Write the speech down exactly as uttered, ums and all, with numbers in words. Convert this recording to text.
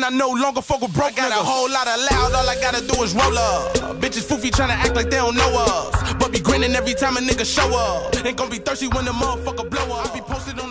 and I no longer fuck with broke niggas. I got a whole lot of loud, all I gotta do is roll up. Bitches foofy tryna act like they don't know us, but be grinning every time a nigga show up. Ain't gon' be thirsty when the motherfucker blow up. I be posted on